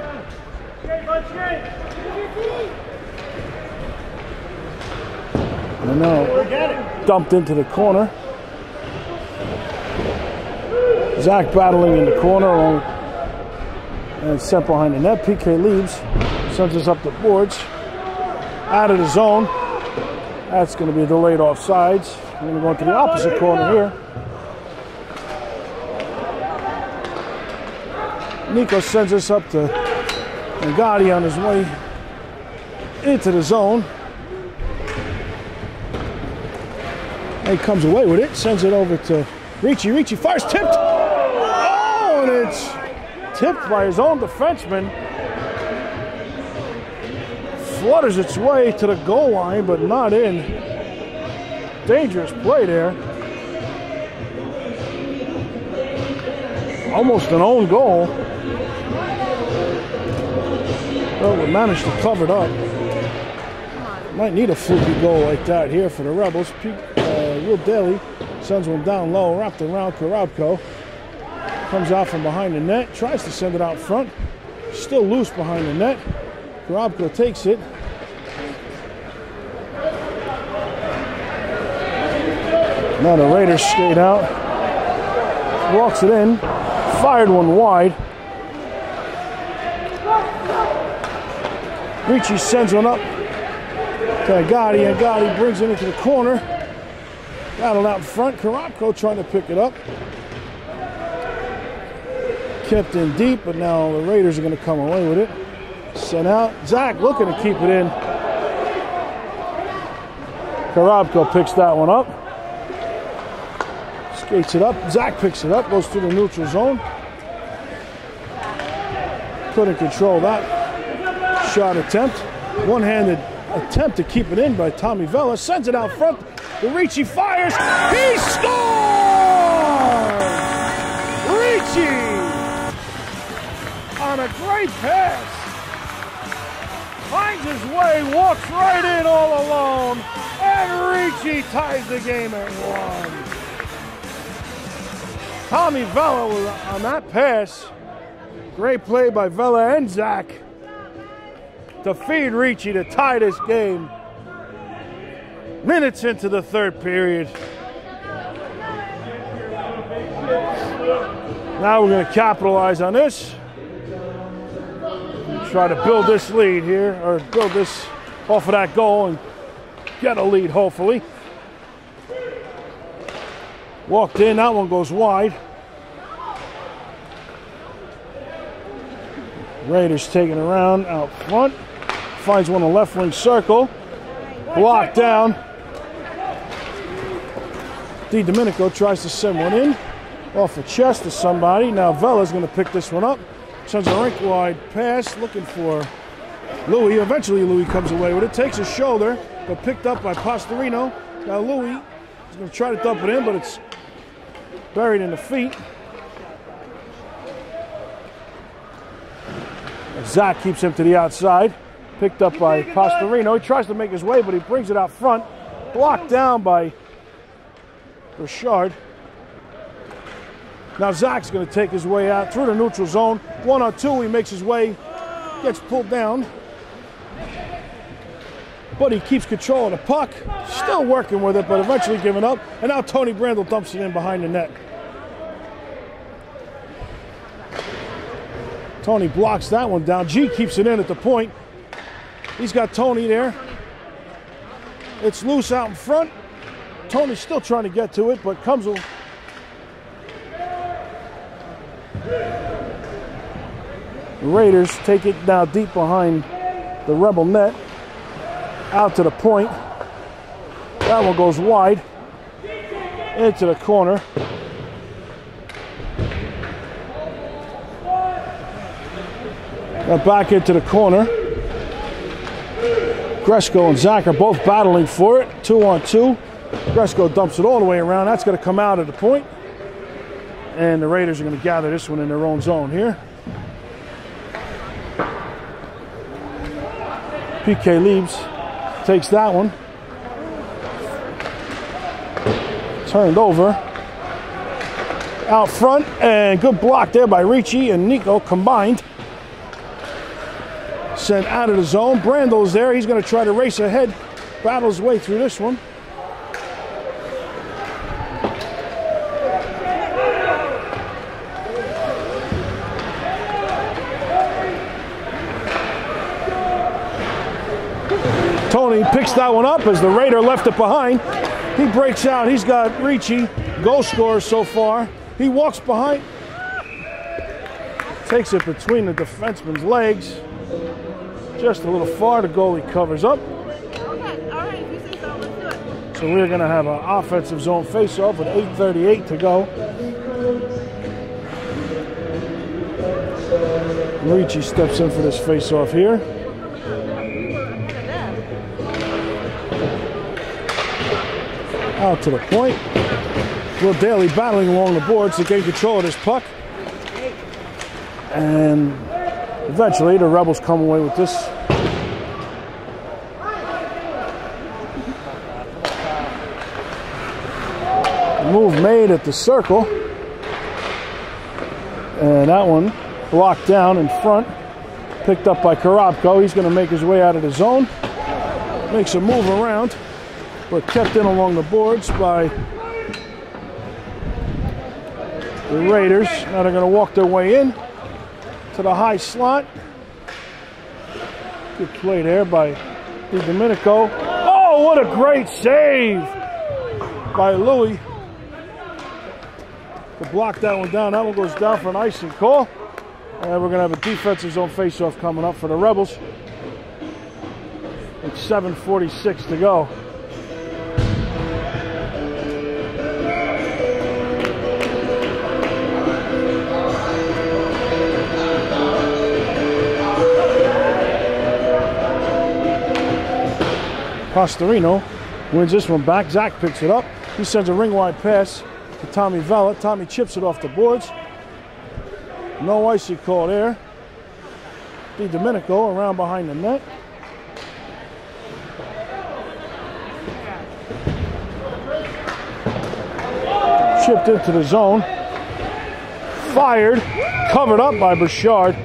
And now dumped into the corner. Zach battling in the corner along and sent behind the net. P K leaves, sends us up the boards, out of the zone. That's going to be a delayed offsides. We're going to go into the opposite corner here. Nico sends us up to Ngadi on his way into the zone. And he comes away with it, sends it over to Ricci. Ricci fires, tipped. Oh, and it's tipped by his own defenseman. Flutters its way to the goal line, but not in. Dangerous play there. Almost an own goal. Well, we managed to cover it up. Might need a fluky goal like that here for the Rebels. Uh, Will Daly sends one down low, wrapped around Korabko. Comes out from behind the net, tries to send it out front. Still loose behind the net. Korabko takes it. Now the Raiders skate out. Walks it in. Fired one wide. Ricci sends one up to Agati, and Agati brings it into the corner. Battled out in front. Korabko trying to pick it up. Kept in deep, but now the Raiders are going to come away with it. Sent out. Zach looking to keep it in. Korabko picks that one up. Skates it up. Zach picks it up. Goes through the neutral zone. Couldn't control that shot attempt. One-handed attempt to keep it in by Tommy Vela. Sends it out front. The Ricci fires. He scores! Ricci on a great pass. Finds his way, walks right in all alone, and Ricci ties the game at one. Tommy Vela was on that pass. Great play by Vela and Zach to feed Ricci to tie this game. Minutes into the third period. Now we're going to capitalize on this. Try to build this lead here, or build this off of that goal and get a lead, hopefully. Walked in, that one goes wide. Raiders taking around out front. Finds one in the left wing circle. Blocked down. Di Domenico tries to send one in. Off the chest to somebody. Now Vela's going to pick this one up. Sends a rink wide pass looking for Louis. Eventually Louis comes away with it. Takes his shoulder, but picked up by Pastorino. Now Louis is going to try to dump it in, but it's buried in the feet. Zach keeps him to the outside. Picked up by Pastorino. He tries to make his way, but he brings it out front. Blocked down by Bouchard. Now Zach's going to take his way out through the neutral zone. One on two, he makes his way, gets pulled down. But he keeps control of the puck. Still working with it, but eventually giving up. And now Tony Brandel dumps it in behind the net. Tony blocks that one down. G keeps it in at the point. He's got Tony there. It's loose out in front. Tony's still trying to get to it, but comes The Raiders take it now deep behind the Rebel net. Out to the point. That one goes wide. Into the corner. Now back into the corner. Gresko and Zach are both battling for it. Two on two. Gresko dumps it all the way around. That's going to come out at the point. And the Raiders are going to gather this one in their own zone here. P K Leaves takes that one. Turned over. Out front. And good block there by Ricci and Nico combined. Sent out of the zone. Brandel's there. He's going to try to race ahead. Battles his way through this one. Tony picks that one up as the Raider left it behind. He breaks out. He's got Ricci. Goal scorer so far. He walks behind. Takes it between the defenseman's legs. Just a little far. The goalie covers up. Okay, all right, if you say so, let's do it. So we're going to have an offensive zone face-off with eight thirty-eight to go. Ricci steps in for this face-off here. Out to the point. Will Daly battling along the boards to gain control of this puck. And eventually the Rebels come away with this. Move made at the circle. And that one blocked down in front. Picked up by Karabko. He's going to make his way out of the zone. Makes a move around. But kept in along the boards by the Raiders. Now they're going to walk their way in to the high slot. Good play there by Di Domenico. Oh, what a great save by Louis to block that one down. That one goes down for an icing call. And we're going to have a defensive zone faceoff coming up for the Rebels. It's seven forty-six to go. Pastorino wins this one back. Zach picks it up. He sends a ring wide pass to Tommy Vella. Tommy chips it off the boards. No icy call there. Di Domenico around behind the net. Chipped into the zone. Fired. Covered up by Bouchard.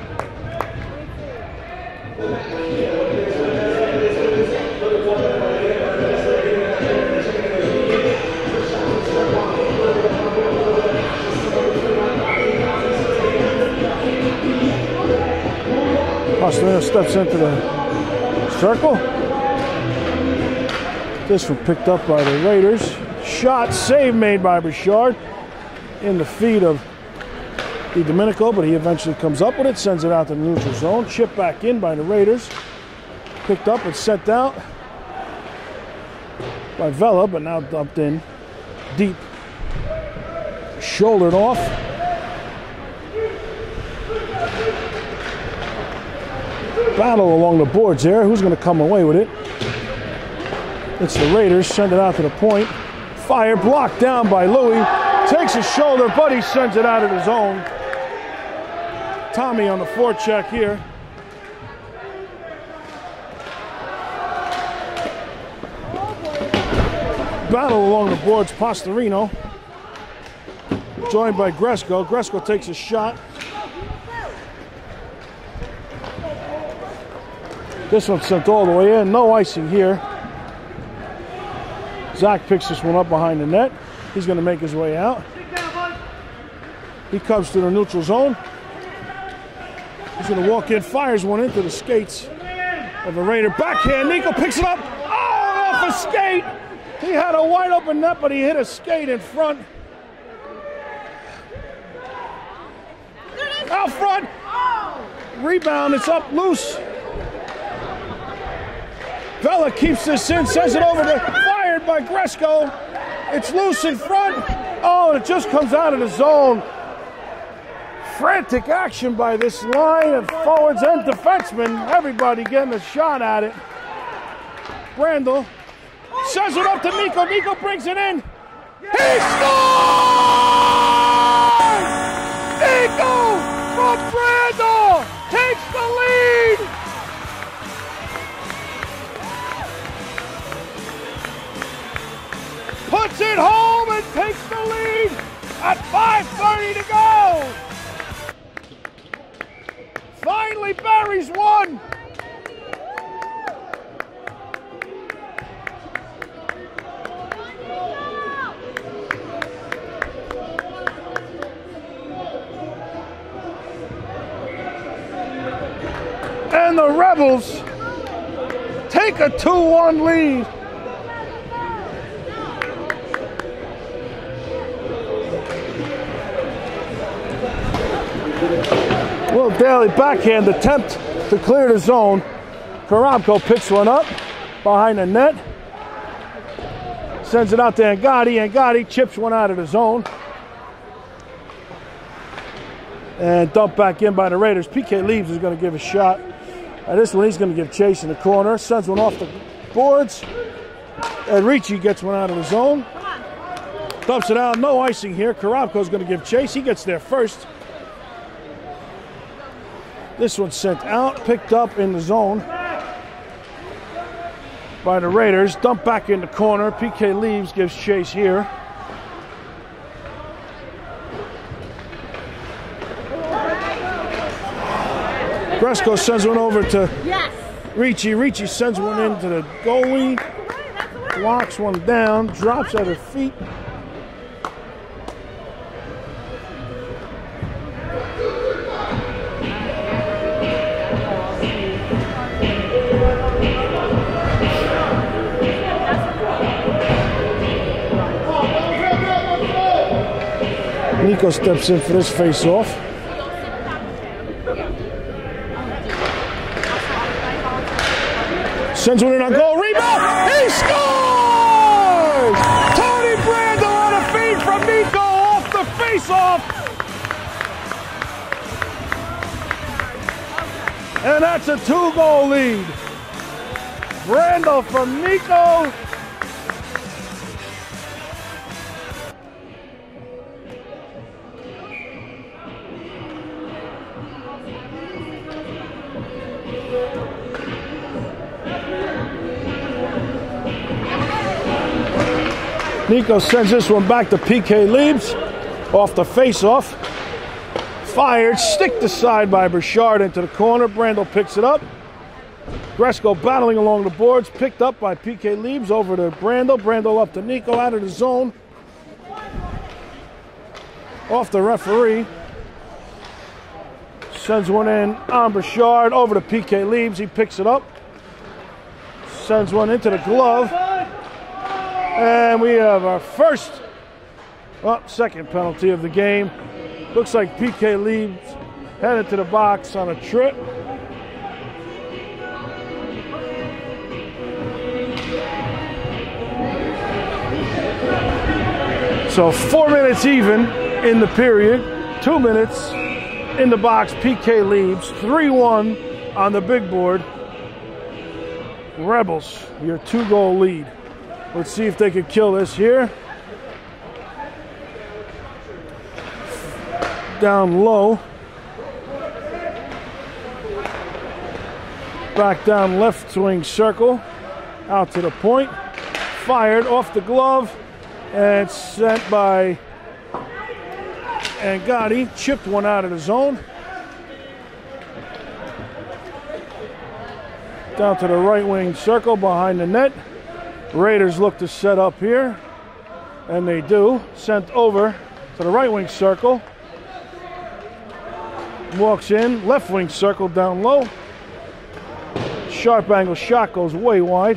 Pastorino steps into the circle. This one picked up by the Raiders. Shot, save made by Bouchard in the feet of Di Domenico, but he eventually comes up with it, sends it out to the neutral zone. Chip back in by the Raiders. Picked up and sent out by Vella, but now dumped in deep. Shouldered off. Battle along the boards there. Who's going to come away with it? It's the Raiders. Send it out to the point. Fire blocked down by Louis. Takes his shoulder, but he sends it out of the zone. Tommy on the forecheck here. Battle along the boards. Pastorino joined by Gresko. Gresko takes a shot. This one sent all the way in. No icing here. Zach picks this one up behind the net. He's going to make his way out. He comes to the neutral zone. He's going to walk in, fires one into the skates of the Raider. Backhand, Nico picks it up. Oh, off a skate. He had a wide open net, but he hit a skate in front. Out front. Rebound, it's up loose. Vela keeps this in, sends it over to, fired by Gresko. It's loose in front. Oh, and it just comes out of the zone. Frantic action by this line of forwards and defensemen. Everybody getting a shot at it. Brandel sends it up to Nico. Nico brings it in. He scores! Nico from Brandel takes the lead. Puts it home and takes the lead at five thirty to go. Finally, Barry's won. And the Rebels take a two one lead. Will Daly backhand attempt to clear the zone. Karabko picks one up behind the net. Sends it out to Angotti. Angotti chips one out of the zone. And dumped back in by the Raiders. P K Leaves is going to give a shot. And this one he's going to give chase in the corner. Sends one off the boards. And Ricci gets one out of the zone. Dumps it out. No icing here. Karabko's going to give chase. He gets there first. This one's sent out, picked up in the zone by the Raiders. Dumped back in the corner. P K Leaves gives chase here. Gresko sends one over to Yes. Ricci. Ricci sends one into the goalie. Blocks one down, drops at her feet. Nico steps in for this face-off. Sends one in on goal. Rebound! He scores! Tony Brandel on a feed from Nico off the face-off. And that's a two-goal lead. Brandel from Nico. Nico sends this one back to P K Leaves off the face-off. Fired, stick to side by Bouchard into the corner. Brandel picks it up. Gresko battling along the boards, picked up by P K Leaves over to Brandel. Brandel up to Nico out of the zone. Off the referee. Sends one in on Bouchard over to P K Leaves. He picks it up. Sends one into the glove. And we have our first, well, second penalty of the game. Looks like P K Leaves headed to the box on a trip. So four minutes even in the period, two minutes in the box. P K Leaves, three one on the big board. Rebels, your two-goal lead. Let's see if they can kill this here. Down low. Back down left wing circle. Out to the point. Fired off the glove. And sent by Angotti. Chipped one out of the zone. Down to the right wing circle behind the net. Raiders look to set up here, and they do. Sent over to the right wing circle. Walks in, left wing circle down low. Sharp angle shot goes way wide.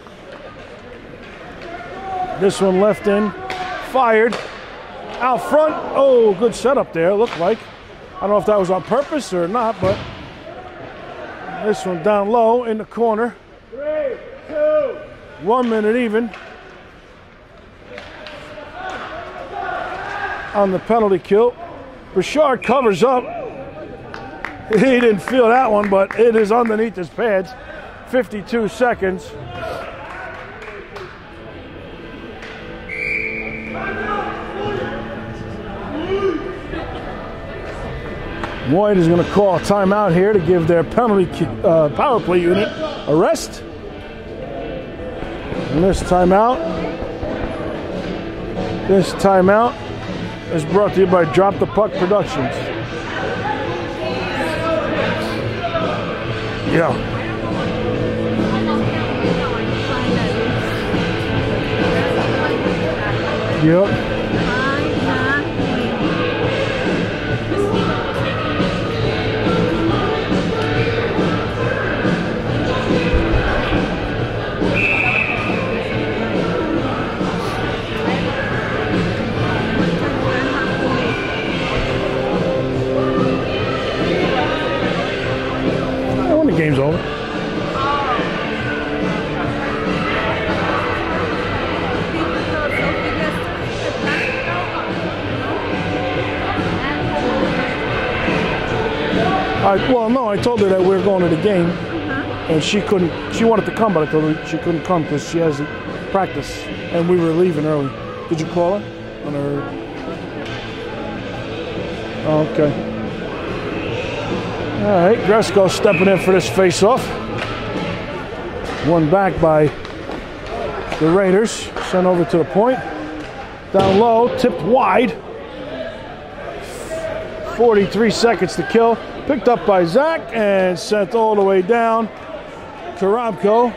This one left in, fired. Out front, oh, good setup there, looked like. I don't know if that was on purpose or not, but This one down low in the corner. Three, two. One minute even on the penalty kill. Bouchard covers up. He didn't feel that one, but it is underneath his pads. fifty-two seconds. White is going to call a timeout here to give their penalty uh, power play unit a rest. And this timeout, this timeout is brought to you by Drop the Puck Productions. Yeah. Yep. Game's over. I, well, no, I told her that we were going to the game, uh-huh. and she couldn't. She wanted to come, but I told her she couldn't come because she has practice, and we were leaving early. Did you call her? On her? Oh, okay. All right, Gresko stepping in for this face-off. One back by the Raiders. Sent over to the point. Down low, tipped wide. forty-three seconds to kill. Picked up by Zach and sent all the way down. Karabko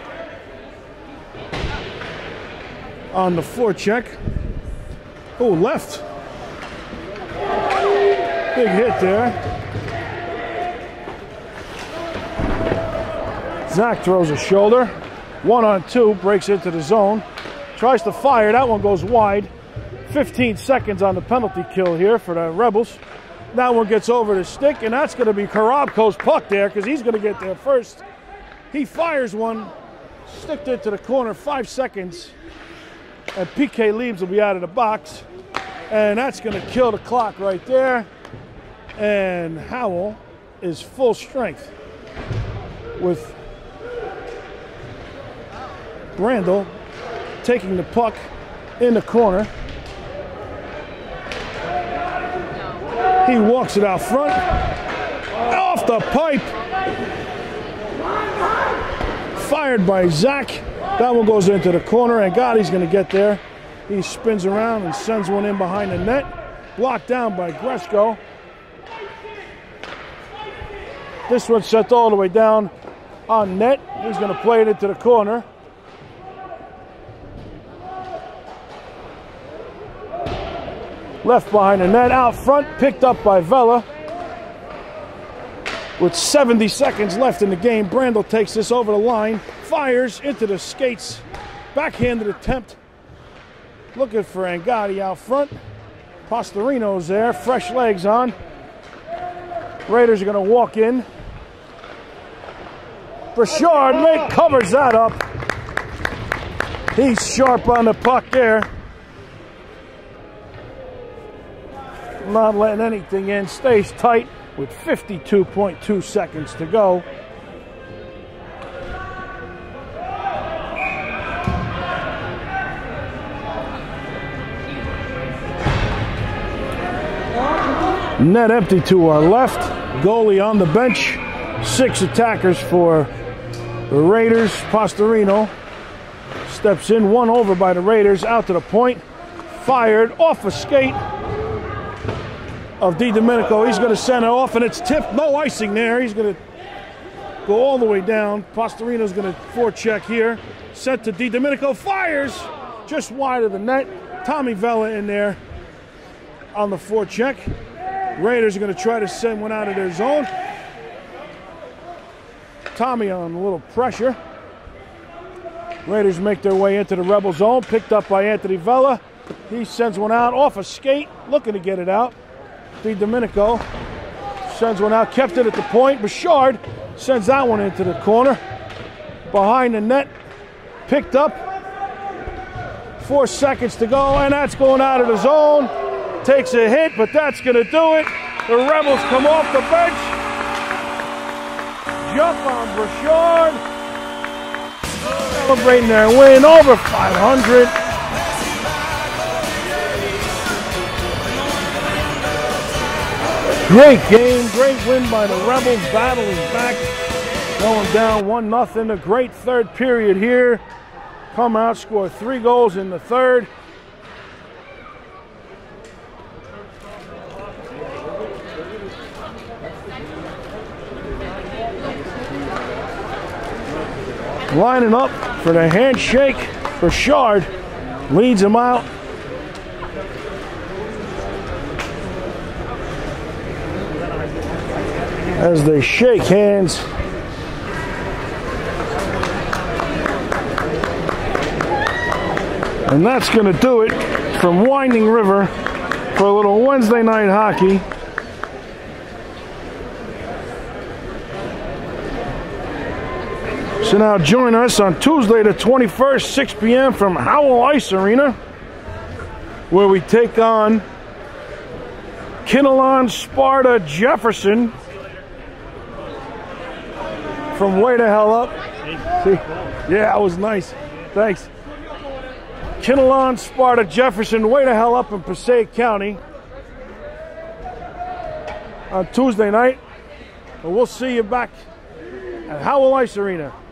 on the forecheck. Oh, left. Big hit there. Zach throws a shoulder. One on two, breaks into the zone. Tries to fire, that one goes wide. fifteen seconds on the penalty kill here for the Rebels. That one gets over the stick, and that's going to be Karabko's puck there because he's going to get there first. He fires one, sticked it to the corner, five seconds, and P K Leaves will be out of the box. And that's going to kill the clock right there. And Howell is full strength with Randall taking the puck in the corner. He walks it out front. Off the pipe. Fired by Zach. That one goes into the corner, and Gotti's going to get there. He spins around and sends one in behind the net. Blocked down by Gresko. This one's set all the way down on net. He's going to play it into the corner. Left behind the net, out front, picked up by Vela. With seventy seconds left in the game, Brandel takes this over the line, fires into the skates, backhanded attempt. Looking for Angotti out front. Pastorino's there, fresh legs on. Raiders are going to walk in. Bouchard make, covers that up. He's sharp on the puck there. Not letting anything in, stays tight with fifty-two point two seconds to go. Net empty to our left. Goalie on the bench. Six attackers for the Raiders. Pastorino steps in, one over by the Raiders, out to the point. Fired off a skate of DiDomenico. He's going to send it off, and it's tipped. No icing there. He's going to go all the way down. Pastorino's going to forecheck here. Sent to DiDomenico. Fires just wide of the net. Tommy Vela in there on the forecheck. Raiders are going to try to send one out of their zone. Tommy on a little pressure. Raiders make their way into the Rebel zone. Picked up by Anthony Vela. He sends one out off a skate, looking to get it out. DiDomenico sends one out, kept it at the point. Bouchard Sends that one into the corner. Behind the net. Picked up. Four seconds to go, and that's going out of the zone. Takes a hit, but that's going to do it. The Rebels come off the bench. Jump on Brashard. Celebrating their win over five hundred. Great game, great win by the Rebels, battling back, going down one nothing. A great third period here. Come out, score three goals in the third. Lining up for the handshake. Brashard leads him out. As they shake hands. And that's going to do it from Winding River for a little Wednesday night hockey. So now join us on Tuesday the twenty-first, six p m from Howell Ice Arena, where we take on Kinnelon Sparta Jefferson from way the hell up. See? Yeah, that was nice. Thanks. Kinnelon Sparta Jefferson way the hell up in Passaic County on Tuesday night. And we'll see you back at Howell Ice Arena.